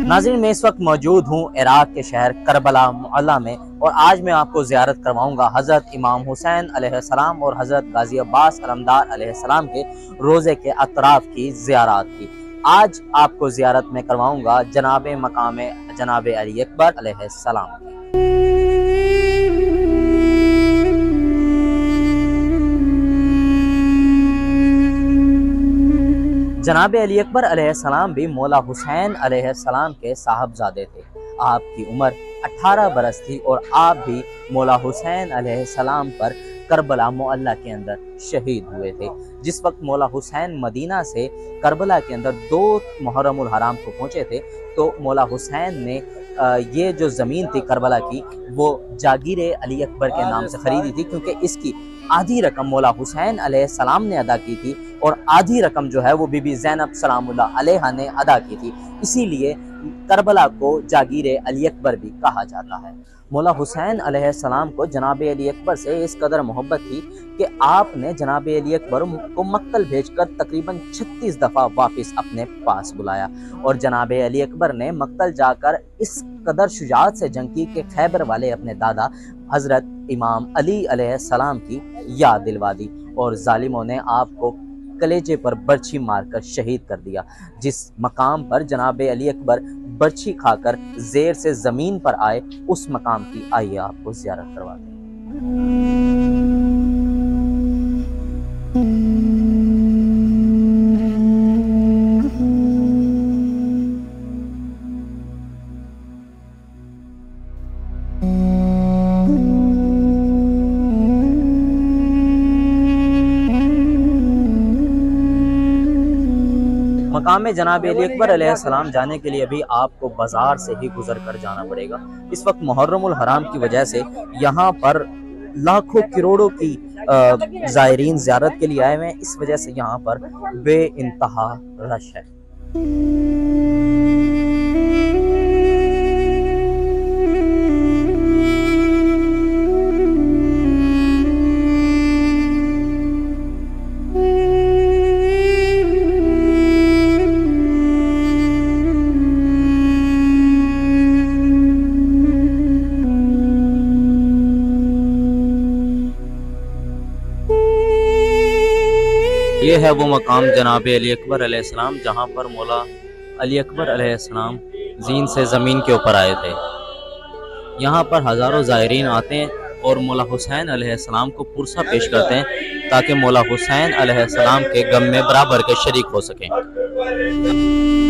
नाज़रीन, मैं इस वक्त मौजूद हूँ इराक़ के शहर करबला मुअल्ला में, और आज मैं आपको ज़ियारत करवाऊँगा हज़रत इमाम हुसैन अलैहिस्सलाम और हज़रत गाज़ी अब्बास अलमदार अलैहिस्सलाम के रोज़े के अतराफ़ की ज़ियारत की। आज आपको ज़ियारत में करवाऊँगा जनाब मकाम जनाब अली अकबर अलैहिस्सलाम की। जनाब अली अकबर अलैहिस्सलाम भी मौला हुसैन अलैहिस्सलाम के साहबजादे थे। आपकी उम्र 18 बरस थी और आप भी मौला हुसैन अलैहिस्सलाम पर करबला मुअल्ला के अंदर शहीद हुए थे। जिस वक्त मौला हुसैन मदीना से करबला के अंदर 2 मुहर्रमुल हराम को पहुँचे थे, तो मौला हुसैन ने ये जो ज़मीन थी करबला की, वो जागीर अली अकबर के नाम से ख़रीदी थी, क्योंकि इसकी आधी रकम मौला हुसैन अलैहिस्सलाम ने अदा की थी और आधी रकम जो है वो बीबी ज़ैनब सलामुल्लाह अलैहा ने अदा की थी। इसीलिए करबला को जागीर अली अकबर भी कहा जाता है। मौला हुसैन अलैहिस्सलाम को जनाब अली अकबर से इस कदर मोहब्बत थी कि आपने जनाब अली अकबर को मक्तल भेजकर तकरीबन 36 दफ़ा वापस अपने पास बुलाया, और जनाब अली अकबर ने मक्तल जाकर इस कदर शुजाअत से जंग की कि खैबर वाले अपने दादा हज़रत इमाम अली अलैहिस्सलाम की याद दिलवा दी, और जालिमों ने आपको कलेजे पर बर्छी मारकर शहीद कर दिया। जिस मकाम पर जनाब अली अकबर बर्छी खाकर ज़ेर से ज़मीन पर आए, उस मकाम की आइए आपको ज़ियारत करवाते हैं। मकाम जनाब अली अकबर अलैहिस्सलाम जाने के लिए भी आपको बाजार से ही गुजर कर जाना पड़ेगा। इस वक्त मुहर्रमुल हराम की वजह से यहाँ पर लाखों करोड़ों की ज़ायरीन ज़ियारत के लिए आए हुए हैं। इस वजह से यहाँ पर बेइंतहा रश है। ये है वो मकाम जनाब अली अकबर अलैहिस्सलाम, जहाँ पर मौला अली अकबर अलैहिस्सलाम जीन से ज़मीन के ऊपर आए थे। यहाँ पर हज़ारों ज़ायरीन आते हैं और मौला हुसैन अलैहिस्सलाम को पुरसा पेश करते हैं, ताकि मौला हुसैन अलैहिस्सलाम के गम में बराबर के शरीक हो सकें।